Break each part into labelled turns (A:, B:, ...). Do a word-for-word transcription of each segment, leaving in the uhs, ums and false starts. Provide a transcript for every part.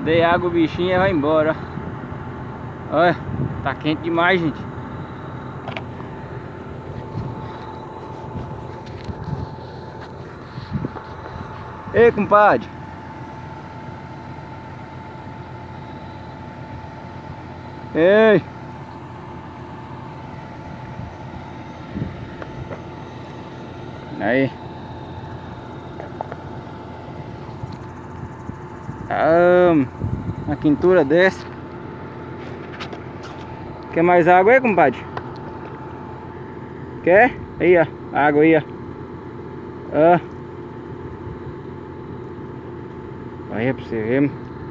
A: Dei água, o bichinho vai embora. Olha, tá quente demais, gente. Ei, compadre. Ei. Aí. Ah, uma quintura dessa. Quer mais água aí, compadre? Quer? Aí, ó. Água aí, ó. Ah. Aí pra você ver.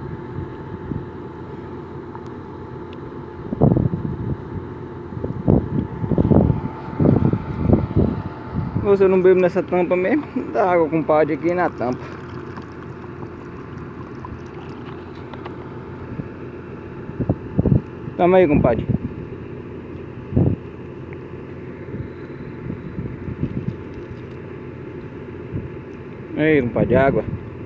A: Você não bebe nessa tampa mesmo? Dá água, compadre, aqui na tampa. Toma aí, compadre. Aí, compadre, água.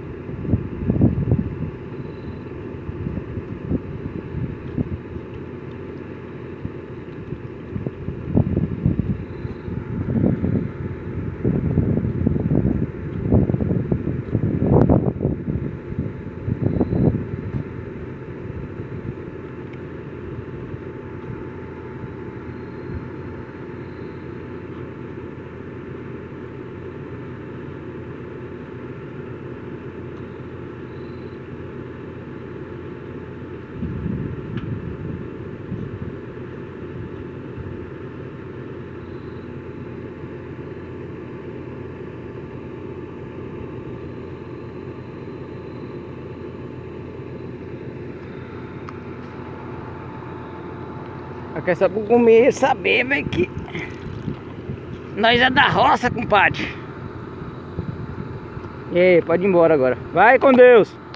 A: Eu quero só pra comer e saber, velho, que nós é da roça, compadre. E aí, pode ir embora agora. Vai com Deus.